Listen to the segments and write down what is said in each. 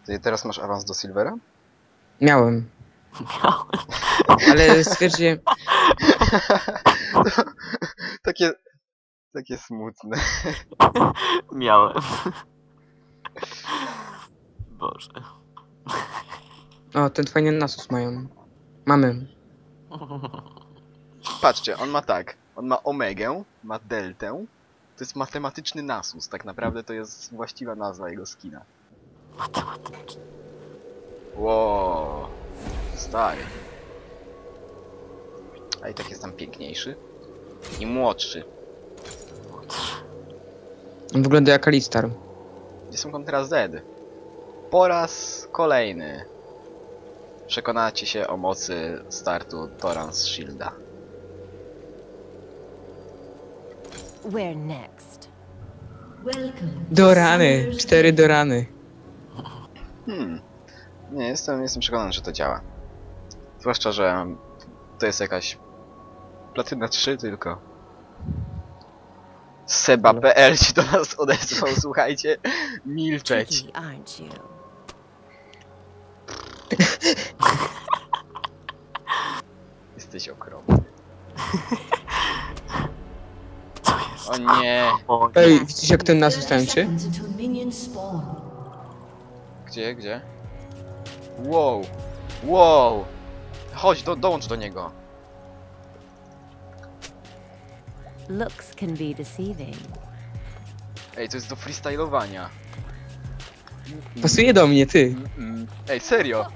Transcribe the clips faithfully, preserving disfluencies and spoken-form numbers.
Ty teraz masz awans do Silvera? Miałem. Ale stwierdziłem... takie... Takie smutne. Miałem. Boże. O, ten fajny nasus mają. Mamy. Patrzcie, on ma tak. On ma omegę, ma deltę. To jest matematyczny nasus. Tak naprawdę to jest właściwa nazwa jego skina. Matematyczny. Wow. Stary. A i tak jest tam piękniejszy. I młodszy. On wygląda jak Alistar. Gdzie są kontra Z? Po raz kolejny przekonacie się o mocy startu Torrance Shielda. Where next? Do rany. Cztery do rany. Hmm. Nie, jestem, jestem przekonany, że to działa. Zwłaszcza, że to jest jakaś platyna trzy tylko. Seba kropka pe el się do nas odezwał, słuchajcie. Milczeć. Tricky, aren't you? Jesteś okropny. Co jest? O nie. O, Ej, widzisz jak ten nasus tańczy? Gdzie, gdzie? Wow. Wow. Chodź, do, dołącz do niego. Looks can be deceiving. Ej, to jest do freestylowania. Pasuje do mnie, ty. Mm, Ej, serio?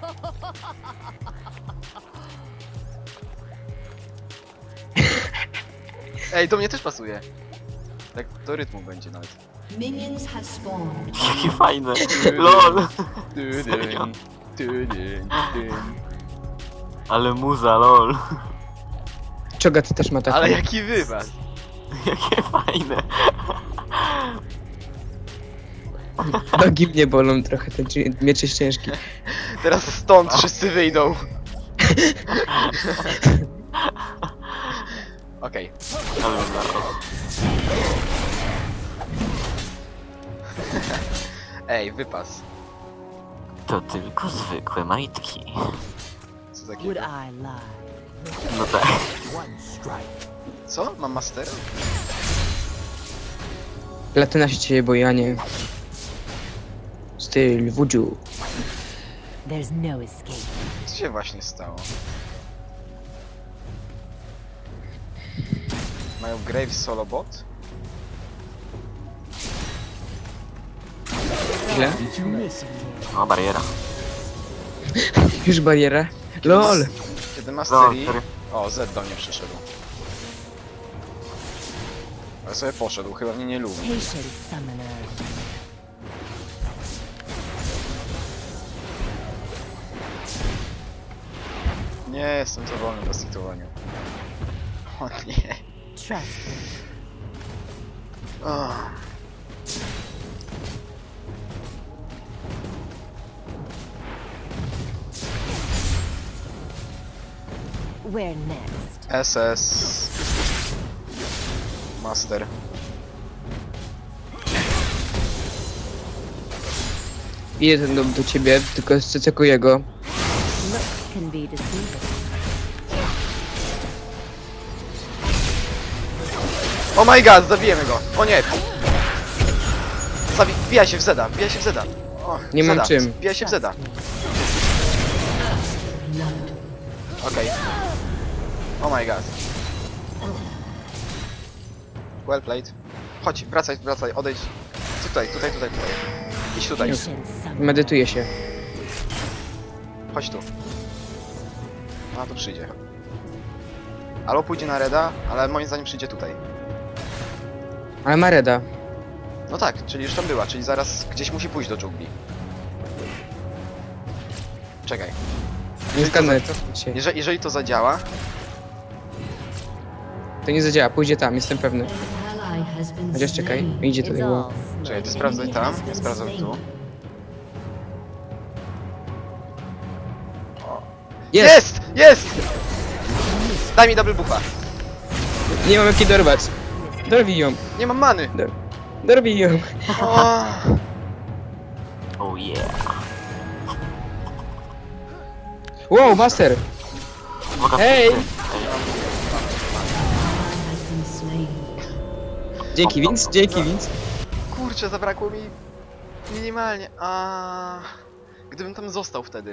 Ej, do mnie też pasuje. Tak do rytmu będzie nawet. Minions have spawned. jakie fajne. LOL. Tudyn, tudyn, tudyn. Ale muza, lol. Czoga ty też ma taką. Ale jaki wypas. Jakie fajne. Nogi mnie bolą trochę, ten czy- miecz jest ciężki. Teraz stąd wszyscy wyjdą. Okej. Ale lol. Ej, wypas. To tylko zwykłe majtki. Co Would takiego? I lie? No tak. Co? Mam mastera? Platyna się ciebie boi, a nie. Styl wudziu. There's no escape. Co się właśnie stało? Mają Graves solo bot? Źle? O, bariera. Już bariera. LOL! Kiedy No, mastery... sorry. O, Z do mnie przyszedł. Ale sobie poszedł, chyba mnie nie lubi. Patience summoner. Nie, jestem za wolny do situowania. O nie. Trust me. O. Where next? S S... Master. Idę ten dom do ciebie, tylko scekuję go. Looks can be deceiving. Oh my god, zabijemy go! O nie! Zabi wbija się w Zeda, wbija się w Zeda! O, Nie mam Zeda, czym. Wbija się w Zeda. Okej. Oh my god. Well played. Chodź, wracaj, wracaj, odejdź. Tutaj, tutaj, tutaj, tutaj. Idź tutaj. Już. Patience summoner. Medytuję się. Chodź tu. A, to przyjdzie. Albo pójdzie na Reda, ale moim zdaniem przyjdzie tutaj. Ale ma reda. No tak, czyli już tam była, czyli zaraz gdzieś musi pójść do dżungli. Czekaj. Nie skanuję, cofnij się. Jeżeli, jeżeli to zadziała, To nie zadziała, pójdzie tam, jestem pewny. Ally has been Chociaż czekaj, slain. idzie tutaj. It's Bo... all czekaj, ty smoke. sprawdzaj tam, ja sprawdzam tu. Jest! Jest! Jest! Daj mi double buffa. Nie mam jak jej dorwać. Dorwij ją. Nie mam many. Dorwij ją. O, Oh yeah. Wow, master! Uwaga, Hej! ty. Ej, has been slain. Dzięki Vince, dzięki Vince. Kurczę, zabrakło mi minimalnie. A, gdybym tam został wtedy.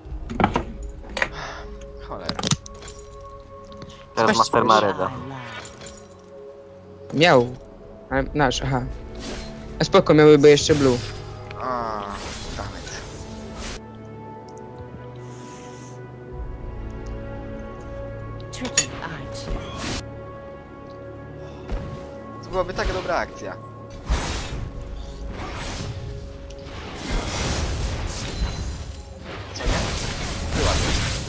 Cholera. Teraz Master ma reda. I lie. Miał. A, nasz, aha. A spoko, miałyby jeszcze blue. A, dammit. Tricky, aren't you? To byłaby taka dobra akcja. Co nie? Byłaby.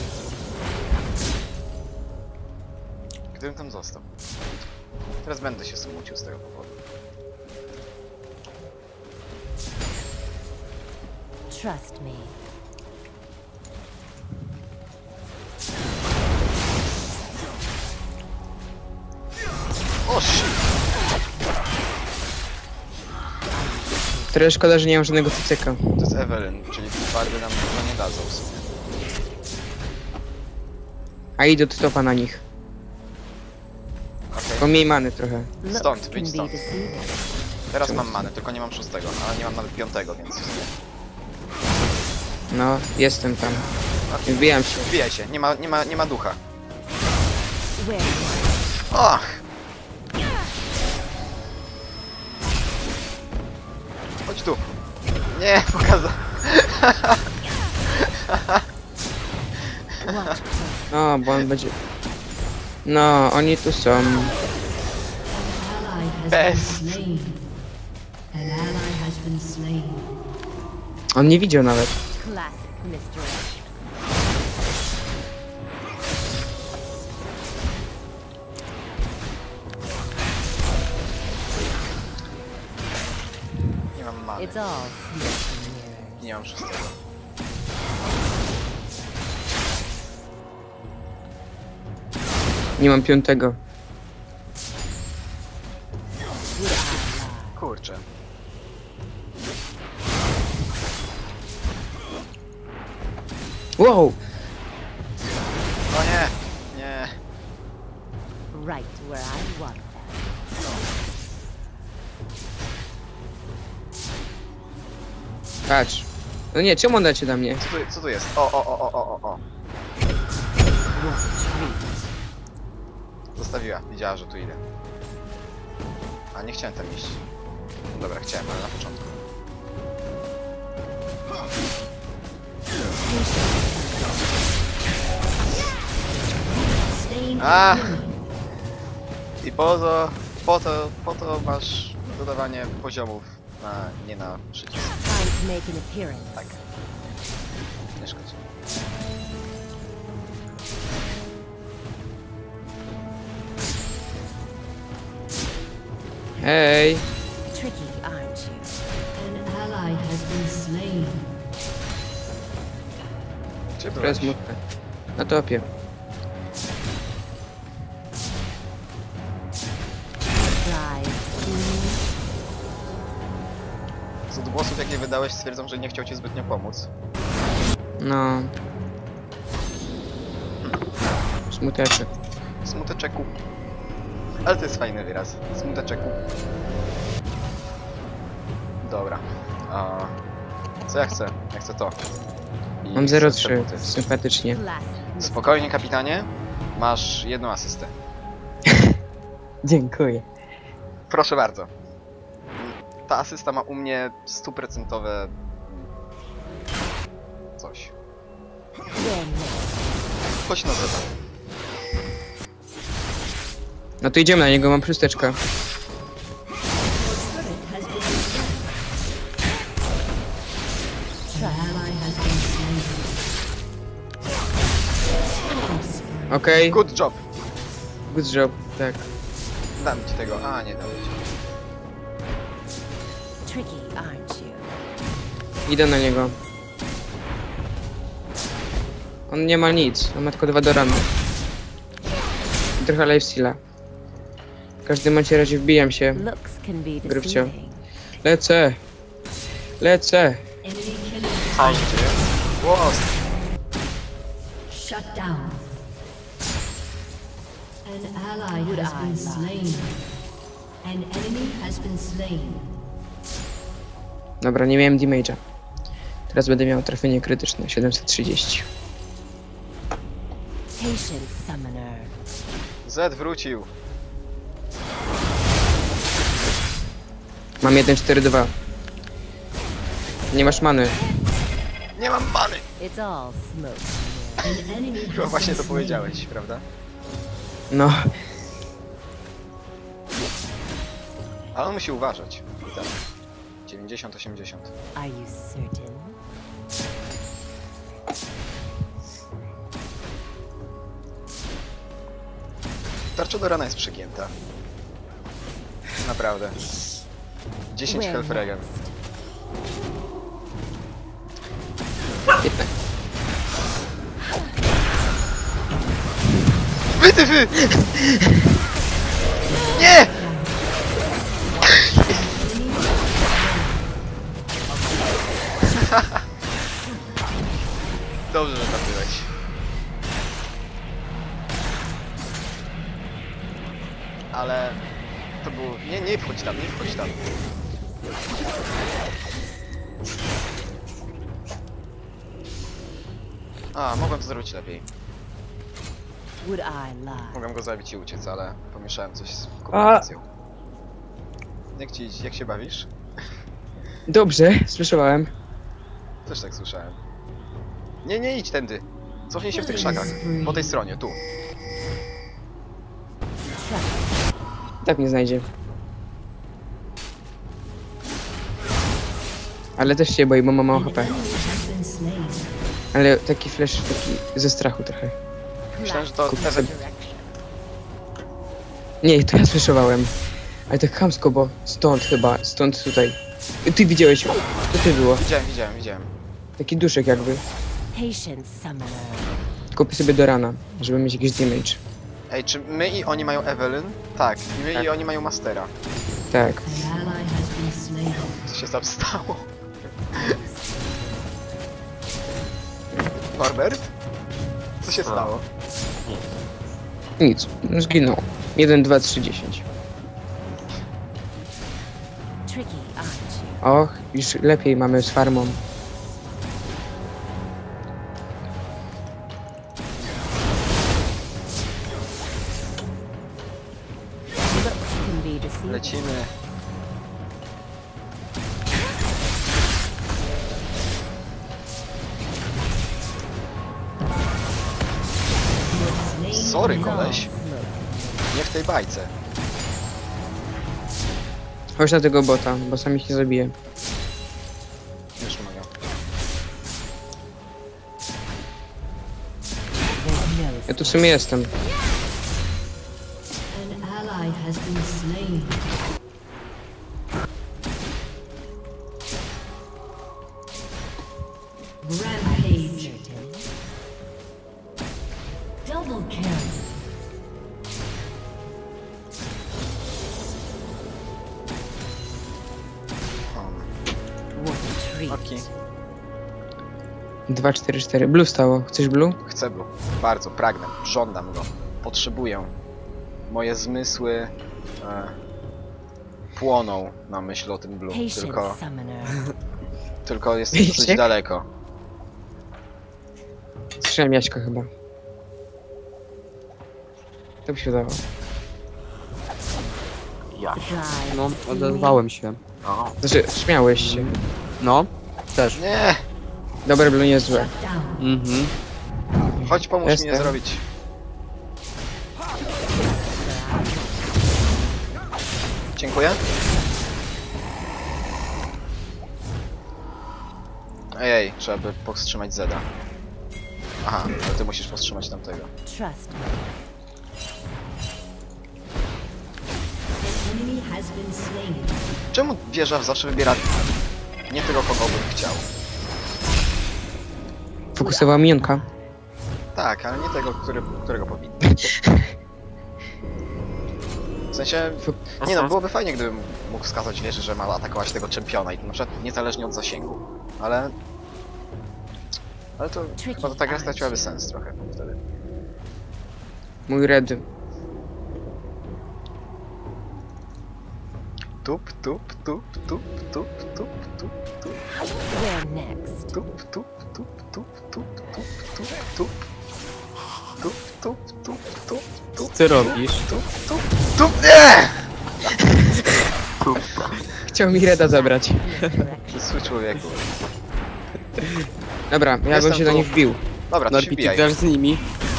Gdybym tam został. Teraz będę się smucił z tego powodu. Trust me. O shit! Trochę szkoda, że nie mam żadnego cyceka. To jest Evelyn, czyli barwy nam to nie dadzą w sumie. A idę do topa na nich. Okej. Bo mniej many trochę. Looks Stąd, can wyjdź be stąd. deceiving. Teraz mam manę, tylko nie mam szóstego, ale nie mam nawet piątego, więc... No, jestem tam. Wbijam się. Wbijaj się, nie ma, nie ma, nie ma ducha. Where Och! Chodź tu. Nie, pokazał. watch close. No, bo on będzie... No, oni tu są. Ally has Best. been slain. An ally has been slain. On nie widział nawet. Classic mister Ash. Nie mam many. It's all smoke and mirrors. Nie mam szóstego. Nie mam piątego. Would I lie? Kurczę. Wow! O nie! Nie. Right where I want them. Patrz. No nie, czemu on dacie na mnie? Co tu, co tu jest? O, o, o, o, o, o, o. Zostawiła, widziała, że tu idę. A nie chciałem tam iść. No dobra, chciałem, ale na początku. Slain A! an enemy. I po to, po to, po to masz dodawanie poziomów na, nie na przycisk. Time to make an appearance. Tak. Nie szkodzi. Hej! Tricky, aren't you? An ally has been slain. Gdzie Teraz byłeś? smutne. Na topie. Surprised to see me? Z odgłosów, jakie wydałeś, stwierdzam, że nie chciał ci zbytnio pomóc. No. Smuteczek. Smuteczeku. Ale to jest fajny wyraz. Smuteczeku. Dobra. A, co ja chcę? Ja chcę to. I Mam chcę zero te trzy. buty. Sympatycznie. Classic mister Spokojnie, kapitanie. Masz jedną asystę. Dziękuję. Proszę bardzo. Ta asysta ma u mnie stuprocentowe... coś. Where next? Chodź na zeta. No to idziemy na niego, mam szósteczkę. Your turret has been destroyed. An ally has been slain. Okej, Good job. good job, tak. Dam ci tego. A, nie dam ci. Tricky, aren't you? Idę na niego. On nie ma nic, on ma tylko dwa do rany. I trochę lifesteala. W każdym momencie razie wbijam się. Looks can be Grywcio. deceiving. Lecę! Lecę! Enemy killing. Fajnie. Głos. Shut down. An ally Would has I been lie? slain. An enemy has been slain. Dobra, nie miałem damage'a. Teraz będę miał trafienie krytyczne, siedemset trzydzieści. Patience, summoner. Z wrócił. Mam jeden cztery dwa. Nie masz many. Nie mam many! It's all smoke. An enemy Chyba has właśnie been to slain. powiedziałeś, prawda? No, Ale on musi uważać. I tak. dziewięćdziesiąt osiemdziesiąt. Are you certain? Tarcza do rana jest przegięta. Naprawdę. dziesięć Where health regen. next? jednak. Wytyfy! Nie! Dobrze, że tam byłeś. Ale... To było... Nie, nie wchodź tam, nie wchodź tam. A, mogłem to zrobić lepiej. Would I lie? Mogłem go zabić i uciec, ale pomieszałem coś z komunikacją. Jak ci, jak się bawisz? Dobrze, słyszałem. Też tak słyszałem. Nie, nie idź tędy. Cofnij się w tych krzakach. Po tej stronie, tu. Tak mnie znajdzie. Ale też się boi, bo ma mało An H P. enemy has been slain. Ale taki flash, taki ze strachu trochę. Myślałem, że to... Kupię sobie. Nie, to ja słyszałem. Ale tak chamsko, bo stąd chyba, stąd tutaj. Ty widziałeś, co ty było? Widziałem, widziałem, widziałem. Taki duszek jakby. Patience, summoner. Kupię sobie do rana, żeby mieć jakiś damage. Ej, czy my i oni mają Evelyn? Tak, i my Tak. i oni mają Mastera. Tak. An ally has been slain. Co się tam stało? Norbert? Co się Co? stało? Nic, zginął. jeden, dwa, trzy, dziesięć. Tricky, aren't you? Och, już lepiej mamy z farmą. Looks can be deceiving. Lecimy. Slain. Sorry, It's all koleś. smoke. Nie w tej bajce. Chodź na tego bota, bo sami się zabije. Już mogę. There's no Ja tu w sumie jestem. An ally has been slain. Rampage. certain. Double kill. Um, What a treat. Okej. dwa, cztery, cztery. Blue stało. Chcesz blue? Chcę go. Bardzo, pragnę. Żądam go. Potrzebuję. Moje zmysły... E, płoną na myśl o tym blue. Patience, Tylko... summoner. Tylko jest Wiecie? dosyć daleko. Słyszałem Jaśka chyba. To by się udało. Ja. Surprise. No, odezwałem się. O, Znaczy, śmiałeś się. No, też. Nie! Dobre blue niezłe. Shut down. Mhm. Chodź pomóż mi Jestem. je zrobić. Dziękuję. Ej, trzeba by powstrzymać Zeda. Aha, ale ty musisz powstrzymać tamtego. Trust me. An enemy has been slain. Czemu wieża zawsze wybiera nie tego, kogo bym chciał? Fokusowała minionka. Tak, ale nie tego, który, którego powinien. W sensie, nie no, byłoby fajnie, gdybym mógł wskazać wieży, że ma atakować tego czempiona i to na przykład niezależnie od zasięgu. Ale Ale to chyba to ta gra straciłaby sens trochę wtedy. Mój red. Tup, tup, tup, tup, tup, tup, tup, tup, Where next? tup, tup, tup, tup, tup, tup, tup, tup. Tup, tup, tup, tup, Co tup, ty robisz? tup, tup, tup, nie! Chciał mi reda zabrać. Ty zły człowieku. Dobra, ja bym Jestem się do tu. nich wbił. Dobra, to się Norbi, ty wbijaj. grasz z nimi.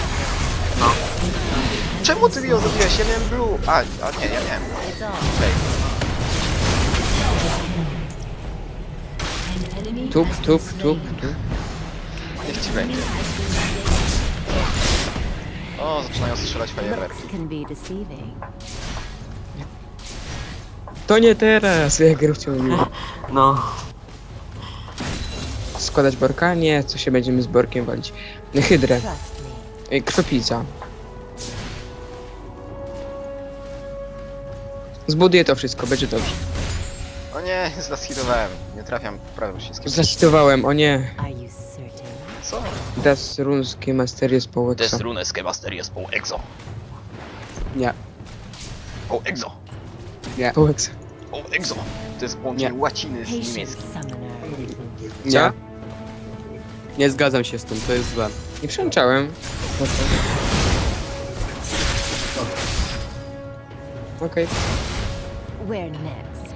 Czemu ty mi ją zrobiłeś? Ja miałem blue. A, a nie, ja miałem. It's all. Okej. An enemy Tup, has been tup, slain. tup, tup. Niech ci będzie. O, zaczynają strzelać fajerwerki. Looks can be deceiving. To nie teraz, jak grę chciał mi. No. Składać Borka? Nie, co się będziemy z Borkiem walić. No, Hydrę. Trust me. Ej, kto pizza? Zbuduję to wszystko, będzie dobrze. O nie, zlaskidowałem. Nie trafiam prawym przyciskiem. Zasitowałem, o nie. Are you certain? Co? Das runskie masterie z Połeksa. runeskie masterie z pół exo. Nie. Pół exo. Nie. Połeksa. Pół exo. To jest połączenie łaciny z Patient niemieckim. summoner. Nie. Nie zgadzam się z tym, to jest złe. Nie przełączałem. Okej. Where next?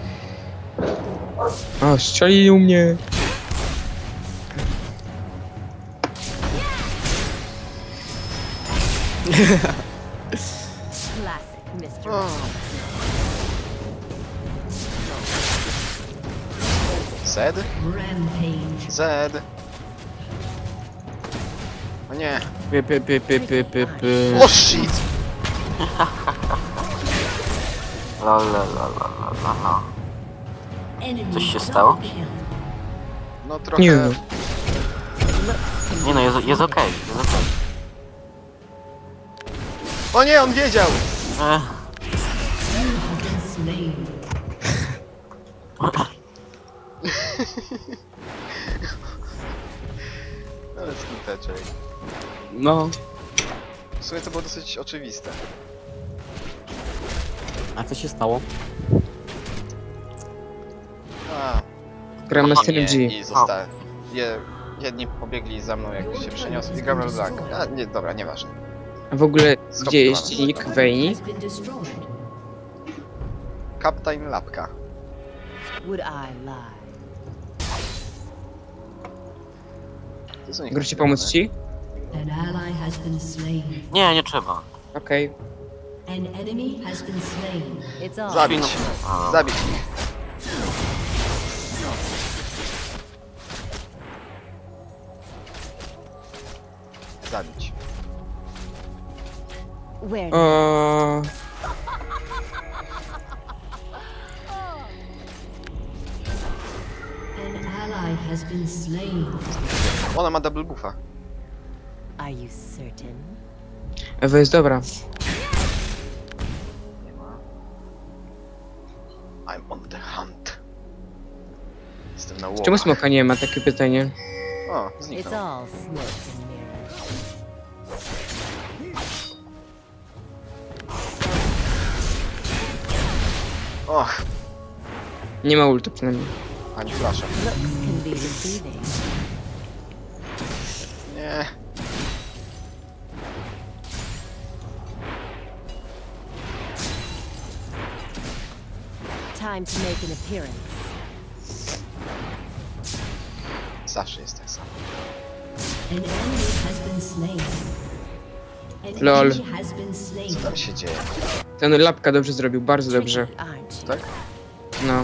O, strzelili u mnie. Classic mister O. Zed? Rampage. Zed. O nie. Py, py, py, py, py, py, py. O shit! La la la la la la la. Enemy Coś się stało? double kill. No trochę... Nie wiem. Nie no, jest, jest okej, jest okej. O nie, on wiedział! Ech, You have been slain. Ale skuteczek. No. W sumie to było dosyć oczywiste. A co się stało? A, Gram na nie, Strategy. i zostałem. Je, jedni pobiegli za mną, jak się przeniosł i gram LeBlanc. A nie, dobra, nieważne. A w ogóle, gdzie Skopiowane. jest dziennik Wejni? Has been destroyed. Kaptain Lapka. Would I lie? To są ich Grucie pomóc ci? An ally has been slain. nie, nie trzeba. Okej. An enemy has been slain. It's all. Zabić. A, Zabić. Zabić. Where O, An ally has been slain. Ona ma double buffa. are you certain? Ewa jest dobra. Nie ma. I'm on the hunt. Jestem na łowach. Czemu smoka nie ma? Takie pytanie. O, It's zniknął. all smoke and mirrors. Och, Nie ma ultu przynajmniej. ani flasza. Looks can be deceiving. Nie. Time to make an appearance. Zawsze jest tak samo. An enemy has been slain. An Lol. enemy has been slain. Co tam się dzieje? Ten lapka dobrze zrobił, bardzo dobrze. Tricky, aren't you? Tak? No.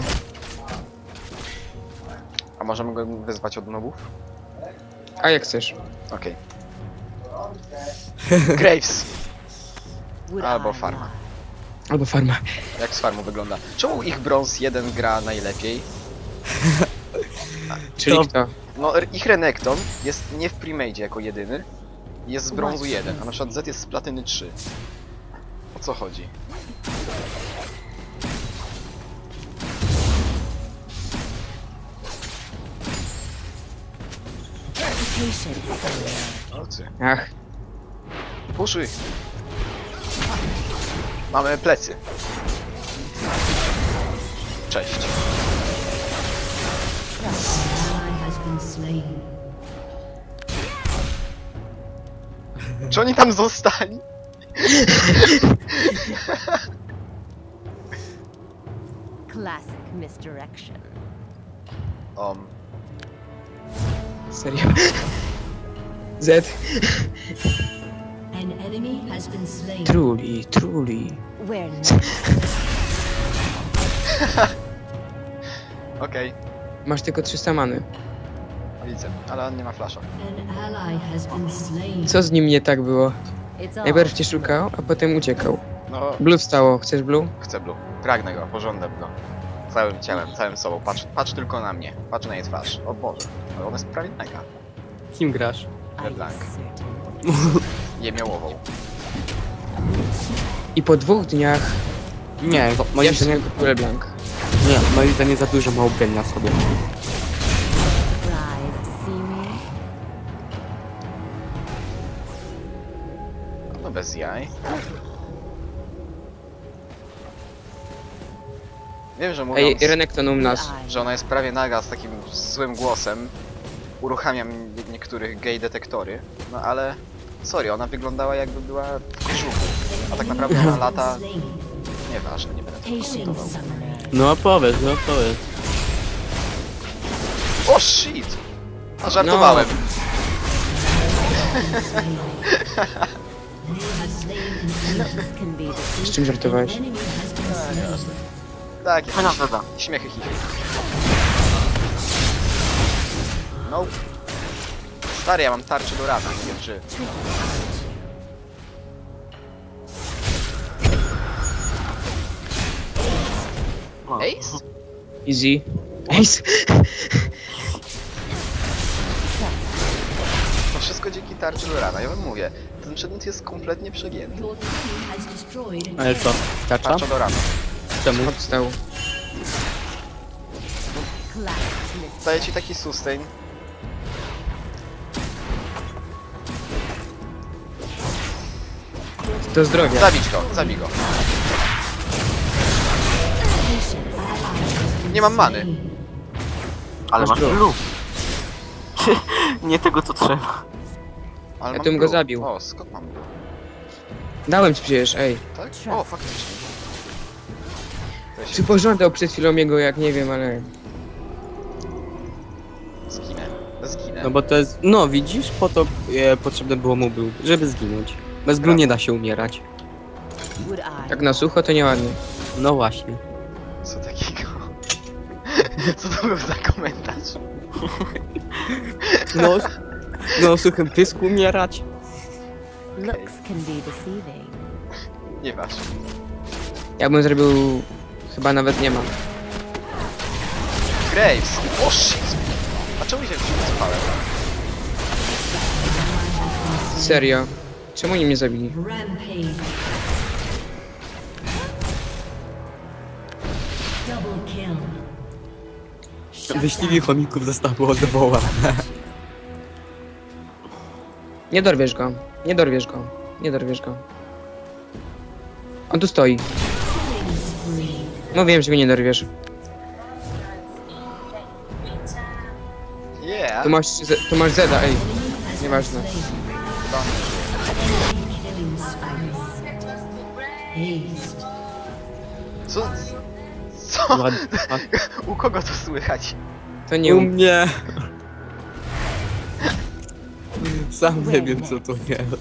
A możemy go wyzwać od nowów? A jak chcesz. Okej. Graves! Would Albo I farma. lie? Albo farma. Jak z farmą wygląda? Czemu ich brąz jeden gra najlepiej? Czyli To- kto? No, r- ich Renekton jest nie w Premade jako jedyny. Jest z brązu jeden, a na przykład Z jest z platyny trzy. O co chodzi? Patience, sire. Nocy. Ach, Puszuj! Mamy plecy. Cześć. An ally has been slain. Czy oni tam zostali? Classic misdirection. Um, serio. Z. An enemy has been slain. Truly, truly. Where now? okej, Masz tylko trzysta many. widzę, ale on nie ma flasza. An ally has been slain. Co z nim nie tak było? It's all. Najpierw cię szukał, a potem uciekał. No, Blue wstało. Chcesz blue? chcę blue. Pragnę go, pożądam go. Całym ciałem, całym sobą. Patrz, patrz tylko na mnie. Patrz na jej twarz. O Boże, ale ona jest prawie mega. Kim grasz? Are you LeBlanc. certain? Jemiołową. I po dwóch dniach Nie, to moim jeszcze zdaniem, nie LeBlanc. nie, moim zdaniem za dużo ma ubrania w sobie. Surprised to see me? No bez jaj. Wiem, że mówiąc, Ej, Renekton u nas. że ona jest prawie naga z takim złym głosem, uruchamiam nie- niektórych gay detektory, no ale sorry, ona wyglądała jakby była w brzuchu, a tak naprawdę ona lata, Slain. nieważne, nie będę tego Patience, komentował. summoner. No opowiedz, no opowiedz. O shit! A żartowałem. Slain. They have slain an enemy. Looks can be Z deceiving. czym żartowałeś? Enemy has been slain. Tak, Fajna jakieś zada. śmiechy chichy. Nope. Stary, ja mam tarczę do rana, nie wiem czy... O. Ace? Easy. Ace. To wszystko dzięki tarczy do rana, ja wam mówię. Ten przedmiot jest kompletnie przegięty. Your team has destroyed an Ale co? Tarcza? Tarcza do rana. Czemu? Odstał. Classic misdirection. Daje ci taki sustain. Do zdrowia. Zabić go, zabij go. Nie mam many. Ale masz blue. blue. Nie tego co trzeba. Ale Ja mam tym go blue. zabił. O, skąd mam blue? Dałem ci przecież, ej. Tak? O, faktycznie. To ja Czy się pożądał przed chwilą jego, jak nie wiem, ale... zginę. Zginę. No bo to jest, no widzisz, po to e, potrzebne było mu blue, żeby zginąć. Bez blue nie da się umierać. Would I? Tak na sucho to nieładnie. No właśnie. Co takiego? Co to był za komentarz? No, no o suchym pysku umierać. Looks can be deceiving. Nieważne. Ja bym zrobił... Chyba nawet nie mam. Graves! O shit! A czemu się wycofałem? Serio. Czemu oni mnie zabili? rampage. Double kill. Shut Wyścigi down. chomików zostały od woła. Nie dorwiesz go. Nie dorwiesz go. Nie dorwiesz go. On tu stoi. Killing spree. No wiem, że go nie dorwiesz. Yeah! Tu masz, Z- tu masz Zeda, ej. Nieważne. Killing spree. Haste. Co? Co? Ładnie. U kogo to słychać? To nie U um... mnie. Sam nie wiem co to jest.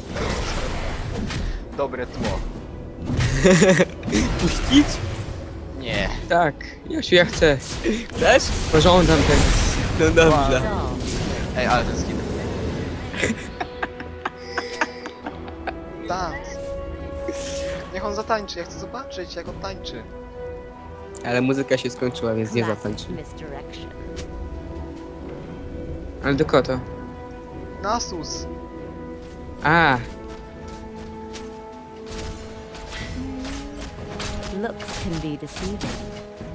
Dobre tło. Puścić? Nie. Tak. Jasiu, ja chcę. Też? Pożądam tego. No dobrze. Dull. Ej, ale ten skin. Dance. Niech on zatańczy, ja chcę zobaczyć jak on tańczy. Ale muzyka się skończyła, więc nie Classic zatańczy. misdirection. Ale do kota. Nasus. A, Looks can be deceiving.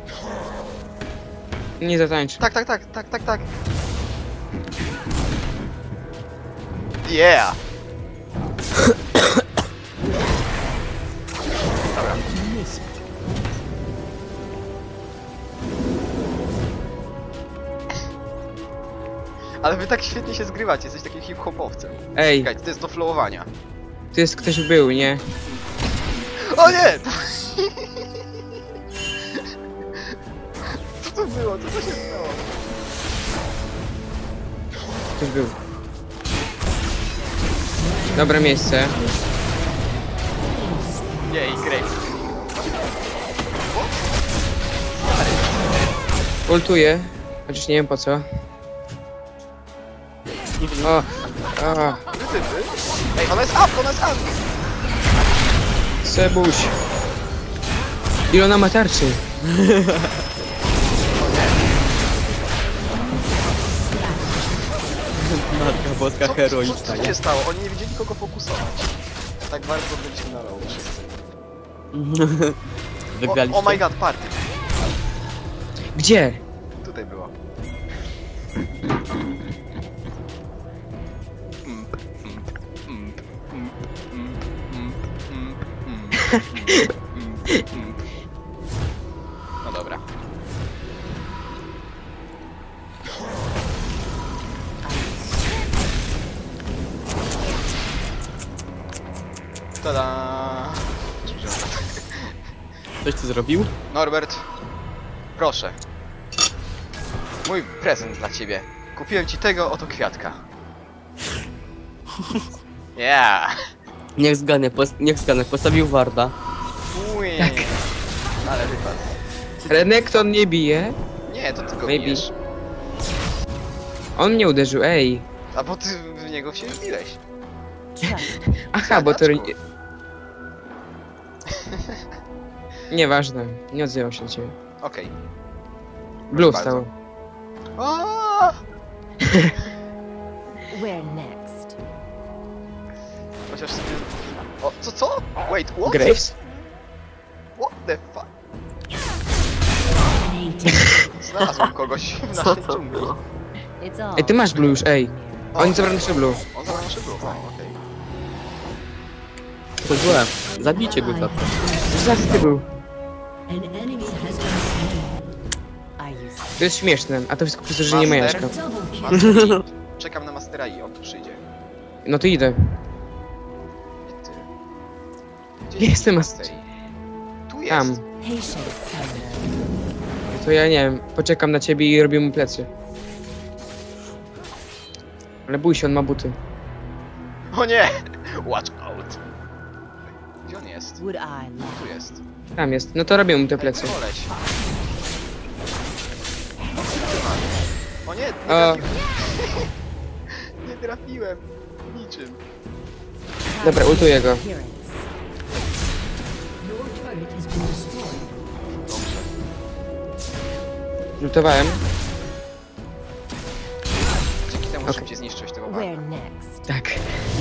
nie zatańczy. Tak, tak, tak, tak, tak, tak. Yeah! Dobra. Ale wy tak świetnie się zgrywacie, jesteś takim hip-hopowcem. Ej, Czekaj, to jest do flowowania. tu jest ktoś był, nie? O nie! Co to było? Co to się stało? Ktoś był. Dobre miejsce. Nie, i Graves. Ultuję. Chociaż nie wiem po co. O, o, Typy. Ej, ona jest up, ona jest up! Sebuś. Ile ona ma tarczy? Matka boska Co, co, heroiczna, co, co nie? się stało? Oni nie wiedzieli kogo fokusować. Tak bardzo byliśmy na low wszyscy. O, Wygraliście? oh my god, party. Gdzie? Tutaj było. No dobra. Tada! Coś ty zrobił? Norbert, proszę. Mój prezent dla ciebie. Kupiłem ci tego oto kwiatka. Yeah! Niech zgadnę, pos niech zgadnę, postawił Warda. Ui. Ale wypadł. Renekton nie bije? Nie, to tylko Maybe. bijesz. On mnie uderzył, ej. A bo ty w niego się wbiłeś. Trust. Aha, bo to... Zadaczku. Nieważne, nie odzywam się do ciebie. Okej. Blue Proszę wstał. Aaaa! Where next? Chociaż sobie... O, co, co? Wait, what? Graves? What the fuck? Znalazłem kogoś w Co naszej to dżungli. było? It's all Ej, ty masz blue już, ej. O, Oni zabrali nasze blue. On zabrał nasze blue, o, okej. To złe. Zabijcie go za to. Zaraz ty był. An enemy has been slain. Are you To jest śmieszne, a to wszystko przez to, że nie ma Master? Jaśka. Double kill. Master Yi. Czekam na Mastera i on tu przyjdzie. No to idę. I ty. Gdzie Jestem Master Yi? Tu jest. Tam. patience, summoner? To ja nie wiem, poczekam na ciebie i robię mu plecy. Ale bój się, on ma buty. O nie! Watch out. Gdzie on jest? Would I love? Tu jest. Tam jest. No to robię mu te Ej, plecy. koleś. O nie, nie O. trafiłem. Nie trafiłem. Niczym. Dobra, ultuję go. Appearance. Your turret has been destroyed. Dobrze. Lutowałem. Dzięki temu Okej. szybciej zniszczyłeś tego Where barda. next? Tak.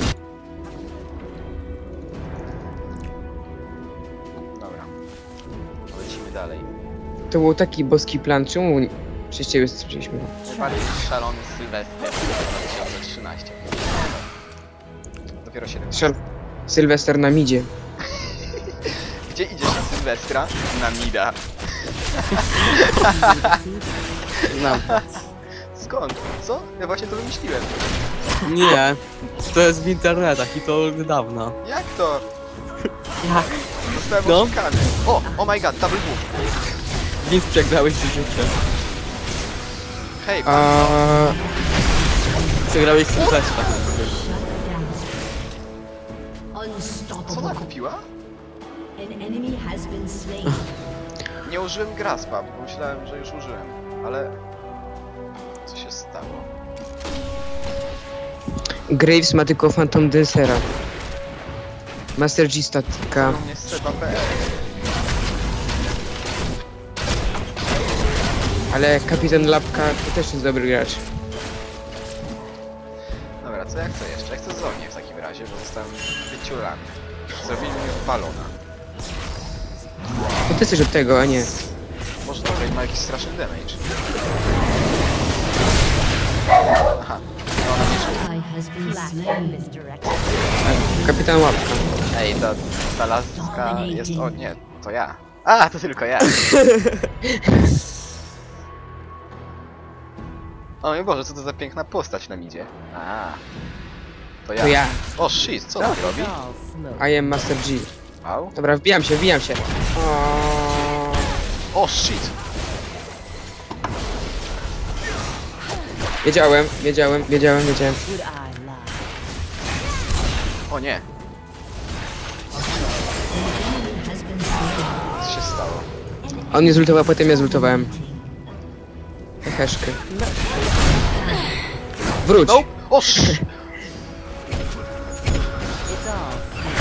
Dobra. Lecimy dalej. To był taki boski plan. Czemu przez ciebie strzeliśmy? Najbardziej szalony Sylwester dwa tysiące trzynaście. Dopiero siedem. Strzel. Sylwester na midzie. Gdzie idziesz na Sylwestra? Na Mida. Znam. Skąd? Co? Ja właśnie to wymyśliłem. Nie. To jest w internetach i to od dawna. Jak to? Jak? Zostałem No. oszukany. O! Oh my god, double move. Więc przegrałeś życie. Hej, A... Przegrałeś Sylwestra. co ona Unstoppable. kupiła? An enemy has been slain. Nie użyłem graspa, bo myślałem, że już użyłem. Ale... Co się stało? Graves ma tylko Phantom Dancera. Master G statyka. U mnie Seba P. Ale Kapitan Lapka to też jest dobry gracz. Dobra, co ja chcę jeszcze? Ja chcę Zonię w takim razie, bo zostałem wyciulany. Zrobili mi balona. To ty jesteś od tego, a nie. Może dobra, i ma jakiś straszny damage. Aha, no ona nie żyje. Ally has been Classic slain. misdirection. Kapitan Łapka. Ej, ta, ta laska jest... O nie, to ja. A, to tylko ja. O mój Boże, co to za piękna postać nam idzie. A, to ja. To ja. O shit, co on robi? It's all smoke. I am Master G. Au. Dobra, wbijam się, wbijam się. O, O shit. wiedziałem, wiedziałem, wiedziałem, wiedziałem. Would I lie? O nie, Has been slain. co się stało? On mnie zultował, potem ja zultowałem. Heszkę. Wróć! No! O sz... It's all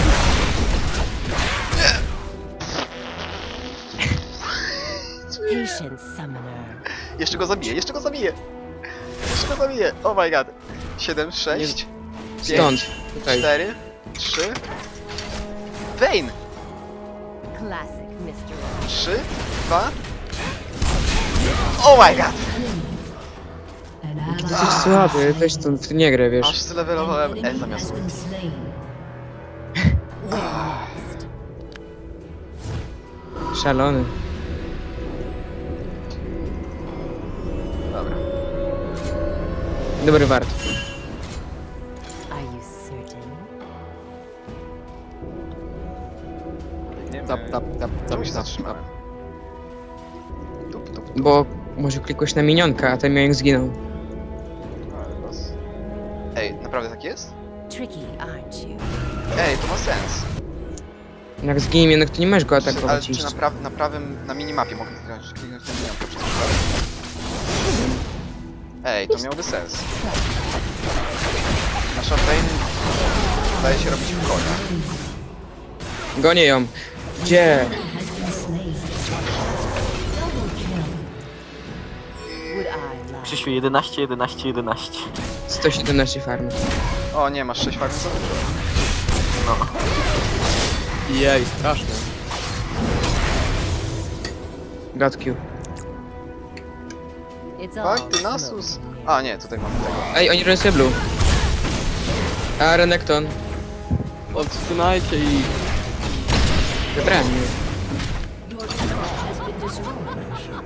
smoke. Patience, summoner. Jeszcze go zabiję, jeszcze go zabiję! Jeszcze go zabiję! Oh my god! siedem, sześć, Stąd, tutaj. cztery, trzy... Vayne! Classic misdirection. trzy, dwa... Oh my god! An ally Jesteś słaby, weź tu w nie grę, wiesz. Aż zlewelowałem E enemy zamiast... has been slain. Where next? Szalony. Dobra. Dobry wart. Are you certain? Nie Tap, tap, tap, Czemu się tap, zatrzymałem? Tup, tup, tup. Bo może klikłeś na minionka, a ten minion zginął. Ale los. Ej, naprawdę tak jest? Tricky, aren't you? Ej, to ma sens. Jak zginie minionek, to nie możesz go Ale atakować czy iść. na, pra na prawym, na minimapie mogę kliknąć, kliknąć na minimapie przez przypadek? Ej, to miałoby sens. Nasza Vayne zdaje się robić w konia. Gonię ją. Gdzie? Has been slain. Double kill. Would I lie? Krzysiu, jedenaście, jedenaście, jedenaście. sto siedemnaście farmy. O nie, masz sześć farm za dużo. No. Jej, straszne. God Q. It's all Tak, ty Nasus. smoke. A nie, tutaj mamy tego. Ej, oni robią sobie blue. A Renekton. Odsunajcie i... Wybrałem mnie. Your turret has been destroyed.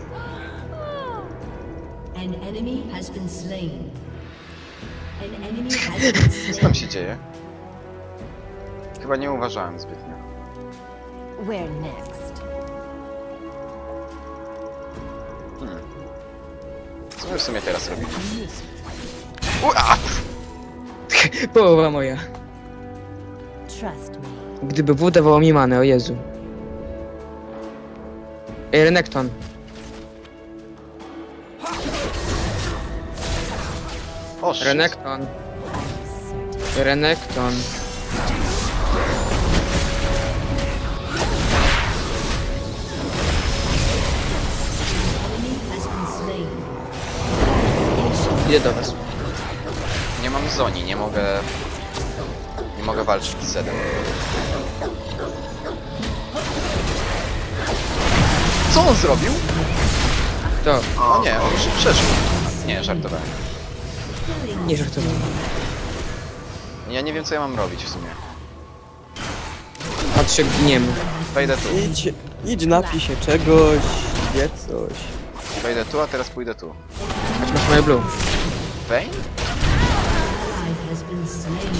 An enemy has been slain. An enemy has been Co tam slain. się dzieje? Chyba nie uważałem zbytnio. Where next? Hmm. Co my w sumie teraz robimy? U, a, pff. Połowa moja. Trust me. Gdyby W dawało mi manę, o Jezu. Ej, Renekton. O, shit. Renekton. Are you certain? Renekton. Enemy has been slain. Idę do was. Nie mam zoni, nie mogę... Nie mogę walczyć z Zedem. Co on zrobił? To. O nie, on już przeszł. Nie, żartowałem. Nie żartowałem. Ja nie wiem co ja mam robić w sumie. Patrz jak giniemy. Wejdę tu, Idź, idź napij się czegoś, jedz coś. wejdę tu, a teraz pójdę tu. Chodź, masz moje blue. Vayne? Ally has been slain.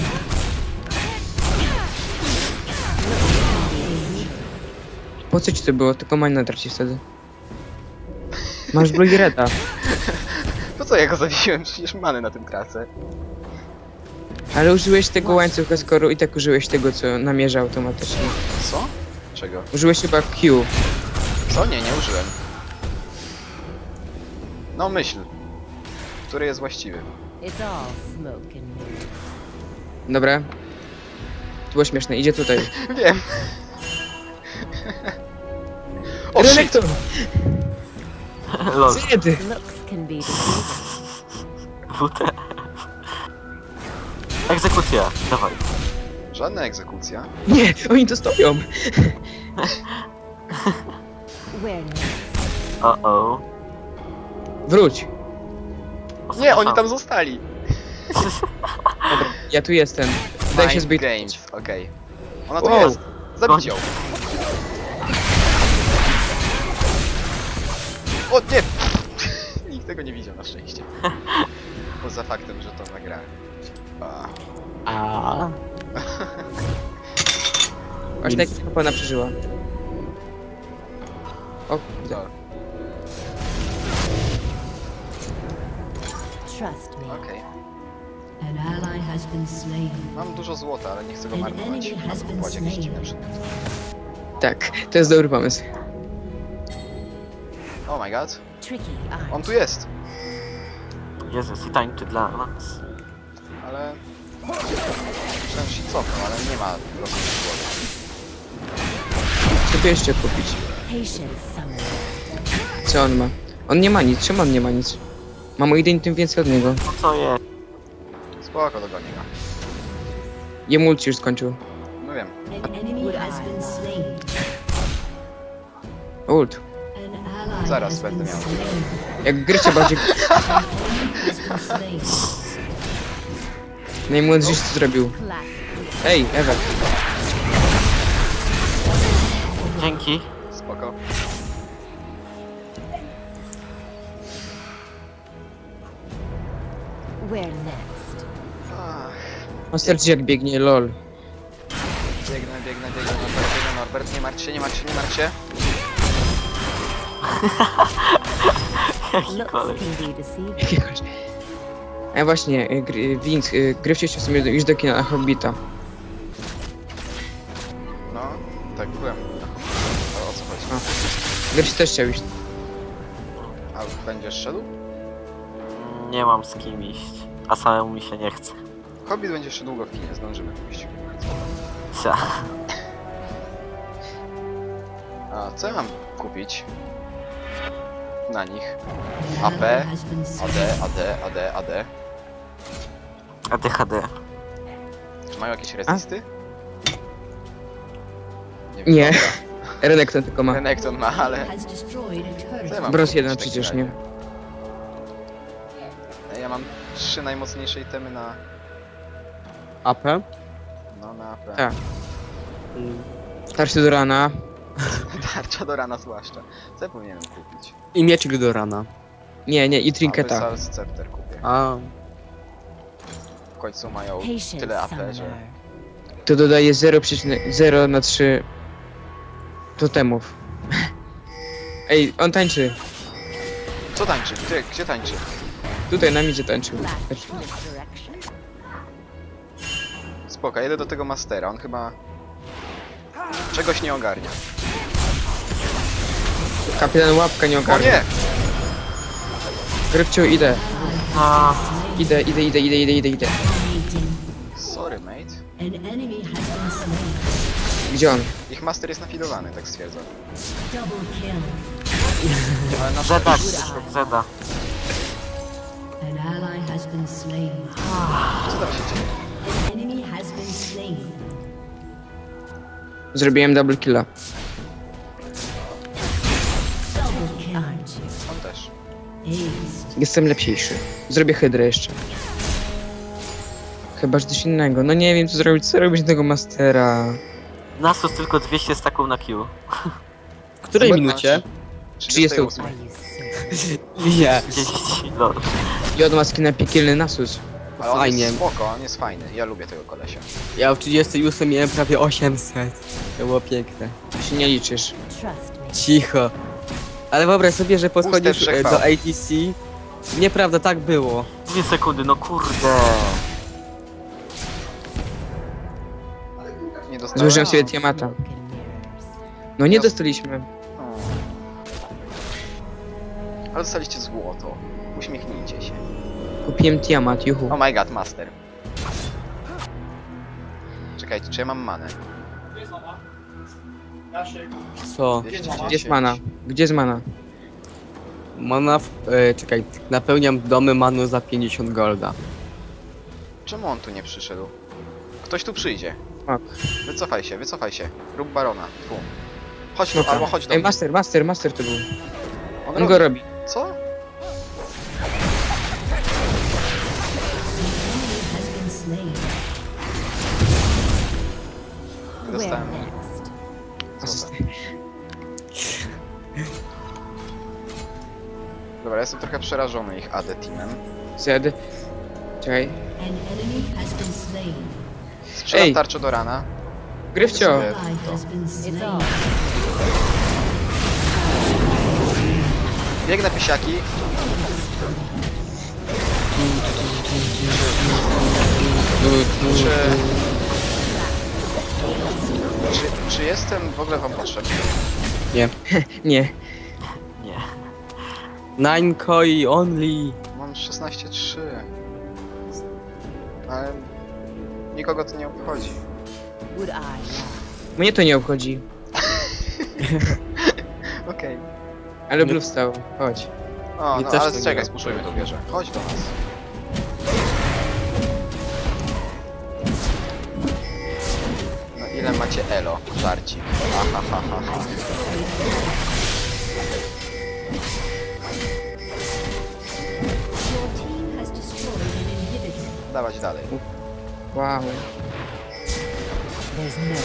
Po co ci to było? Tylko mana tracisz wtedy. Masz blue i reda. Po co ja go zawiesiłem? Przecież many na tym tracę. Ale użyłeś tego łańcucha skoru i tak użyłeś tego, co namierza automatycznie. Co? Czego? Użyłeś chyba Q. Co? Nie, nie użyłem. No myśl. Który jest właściwy? It's all smoke and mirrors. Dobra. To było śmieszne, idzie tutaj. Wiem. O shit! Renekton! Lol. Zjedy! Looks can be deceiving. W T F. Egzekucja, dawaj. Żadna egzekucja. Nie, oni to stopią! Where next? O-o. Wróć! Nie, oni tam zostali. Dobra, ja tu jestem. Daj się Mind zbyt. Games, okej. Ona tu Wow. jest. Zabić ją. O nie! Nikt tego nie widział na szczęście. Poza faktem, że to nagrałem. A. A. Aż tak jak pana przeżyła. O, To, Trust me. okej. An ally has been slain. Mam dużo złota, ale nie chcę go marnować. Na pokładzie jakiś dziwny przedmiot. tak, to jest dobry pomysł. Oh my god. Tricky, aren't On tu jest! Jezus, i tańczy dla nas. Ale... Myślałem, że się cofnął, ale nie ma losu w głowie. Co tu jeszcze kupić? patience summoner. Co on ma? On nie ma nic, czemu on nie ma nic? Mam o jeden tym więcej od niego. No co jest? Spoko, dogonię go. Jemu ulti już skończył. No wiem. An enemy has been slain. Ult. An ally Zaraz has będę been miał. slain. Jak gry trzeba bardziej... Has been slain. Najmłodszy co zrobił. Classic. Ej, Ewa. Dzięki. Spoko. Where next? Ach, Monster jak biegnie, lol. biegnę, biegnę, biegnę, Norbert, biegnę, Norbert, nie martw się, nie martw się, nie martw się. Jaki Looks koleś. can be deceiving. Jakiegoś. A właśnie, y, gry- Wink, y, gry wcześniej sobie iść do kina na Hobbita. No, tak byłem. O, o co chodzi? A. Gry też chciał iść. A będziesz szedł? Nie mam z kim iść. A samemu mi się nie chce. Hobbit będzie jeszcze długo w kinie, zdążymy pójść. Cia. A co ja mam kupić? Na nich. A An P, ally has been A slain. D, A D, A D, A D. A D H D. Czy mają jakieś resisty? Nie. dobra. Renekton tylko ma. Renekton ma, ale... Has destroyed a turret. Co ja mam Bros kupić jeden w takim przecież, razie? nie? Ja mam trzy najmocniejsze itemy na... A P? No, na A P. Tak. Starszy do rana. Tarcza do rana zwłaszcza. Co ja powinienem kupić? I mieczyk do rana. Nie, nie, i trinketa. Abyssal Scepter kupię. A. W końcu mają Patience tyle A P, że... summoner. To dodaje zero przecinek zero na trzy totemów. Ej, on tańczy. Co tańczy? Gdzie, gdzie tańczy? Tutaj na midzie tańczył. Classic misdirection. Spoko, jedę do tego mastera, on chyba... Czegoś nie ogarnia. Kapitan łapka nie O ogarnia. nie! Grywciu, idę. No, Idę, idę, idę, idę, idę, idę, idę. Dominating. Sorry, mate. An enemy has been slain. Gdzie on? Ich master jest nafidowany, tak stwierdzam. Double kill. Ale na Zeda, Zeda. An ally has been slain. co tam się dzieje? An enemy has been slain. Zrobiłem double killa. Double kill. Aren't you? On też. Aced. Jestem lepsiejszy. Zrobię hydrę jeszcze. Chyba że coś innego. No nie wiem co zrobić. Co robić tego mastera? Nasus tylko dwieście staków na Q. W której Zobacz, minucie? trzydziestej ósmej. Are you certain? Nie. trzydzieści, lol. I od maski na piekielny Nasus. Ale on Fajnie. jest spoko, on jest fajny. Ja lubię tego kolesia. Ja w trzydziestej ósmej miałem prawie osiemset. To było piękne. Się nie liczysz. Trust me. Cicho. Ale wyobraź sobie, że podchodzisz Puste e, do wszechwał. A T C. Nieprawda, tak było. Dwie sekundy, no kurde. Nie dostałem. Złożyłem sobie Tiamata. Smoke and mirrors. No nie Ja- dostaliśmy. O. Ale dostaliście złoto. Uśmiechnijcie się. Kupiłem Tiamat, juhu. Oh my god, master. Czekajcie, czy ja mam manę? Co? dwieście Gdzie jest dziesięć. mana? Gdzie jest mana? Mana w... E, czekaj, napełniam domy manu za pięćdziesiąt golda. Czemu on tu nie przyszedł? Ktoś tu przyjdzie. Fuck. Wycofaj się, wycofaj się. Rób barona. Tu. Chodź tu, Smoka. albo chodź do Ej, mnie. master, master, master to był. On, On robi. go robi. Co? dostałem... next? Co to? Dobra, jestem trochę przerażony ich A D teamem. Zed. Czekaj. An enemy has been slain. Strzelam Ej. tarczę do rana. Gryfcio! Sobie Ally to. has been It's slain. off. Biegnę pysiaki. Czy... Czy, czy jestem w ogóle wam potrzebny? Nie. Nie. Nie. Nine koi only. Mam szesnaście trzy. Ale... Nikogo to nie obchodzi. Would I? Mnie to nie obchodzi. Okej. Ale Nie. Blue wstał. Chodź. O, Mnie no też ale to nie czekaj, obchodzi. spuszczujmy tą wieżę. Chodź do nas. No ile macie elo? Żarcik. Aha, ha, ha, ha. Your team has destroyed an inhibitor. Dawać dalej. Wow. There's no.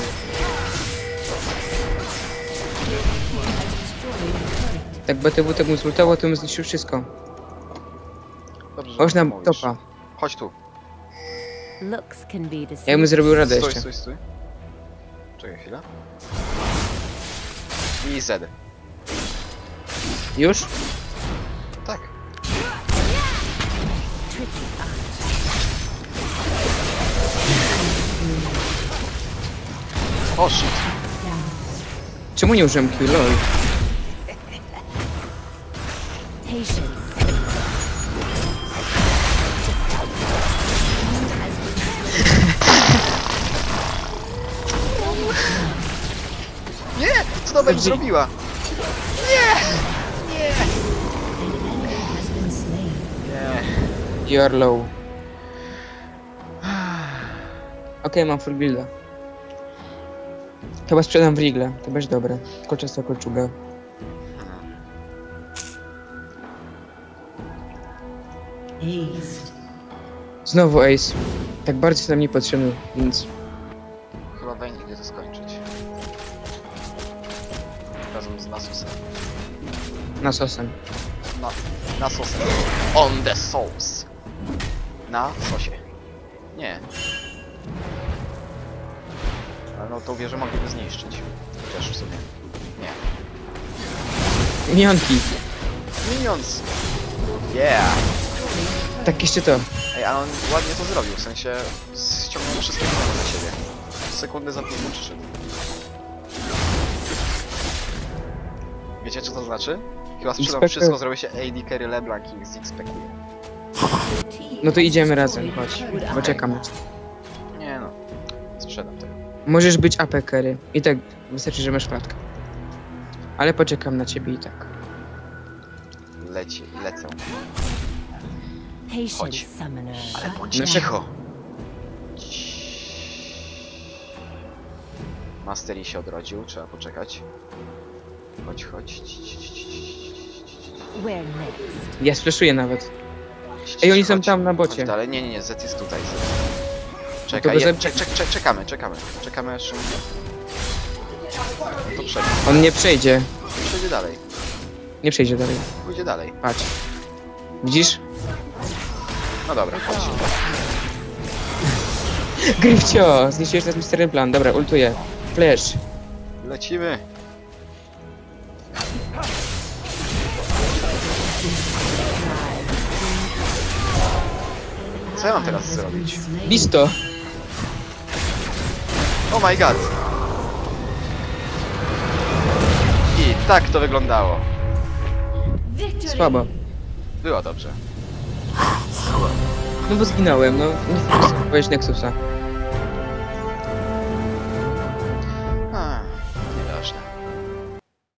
Destroyed a turret. Tak B T W tak mu zultował, to bym zniszczył wszystko. Dobrze, że Chodź nam mówisz. topa. Chodź tu. Looks can be Ja bym deceiving. zrobił radę Stój, jeszcze. stój, stój. Czekaj chwilę. I Z. Już? Tak. O shit. Czemu nie użyłem Q? Lol. Patience. Nie! Co to będzie Chodzi- zrobiła? Has been slain. Nie. You are low. Okej, mam full builda. Chyba sprzedam w Rigle, to będzie dobre. Kolczasta kolczuga. Aced. Znowu Ace. Tak bardzo jest nam niepotrzebny, więc... Chyba będzie gdzie to skończyć. Razem z Nasusem. Nasosem. Na, Nasusem. On the sauce. Na sosie. Nie. Ale no tą wieżę mogliby zniszczyć. Chociaż w sumie. Nie. Minionki. Minions! Yeah! Tak jeszcze to. Ej, ale on ładnie to zrobił, w sensie ściągnął wszystkie miniony na siebie. Sekundy za późno przyszedł. Wiecie co to znaczy? Chyba sprzedam X-Pec'y. wszystko, zrobię się A D carry LeBlanc i z-expectuje. No to idziemy razem, chodź. Bo czekam. Nie no, sprzedam tego. Możesz być A P carry. I tak wystarczy, że masz flatkę. Ale poczekam na ciebie i tak. Leci, lecę. Patience, Chodź. summoner. Ale bądź No. cicho! Mastery się odrodził, trzeba poczekać. Chodź, chodź. Where next? Ja splaszuję nawet. Ej, oni są Chodź, tam na chodź bocie. dalej. Nie, nie, nie, Z jest tutaj. Z. To Czekaj, go je, zabi- czek, czek, czek, czekamy, czekamy. Czekamy aż... No to przejdzie. On nie przejdzie. Przejdzie dalej. Nie przejdzie dalej. Pójdzie dalej. Patrz. Widzisz? No dobra, chodź. Gryfcio! Zniszczyłeś nas misterny plan. Dobra, ultuję. Flash. Lecimy. Co ja mam teraz zrobić? Listo! Oh my god! I tak to wyglądało. Victory. Słabo. Było dobrze. No bo zginąłem, no. Nie chcę powiedzieć Nexusa.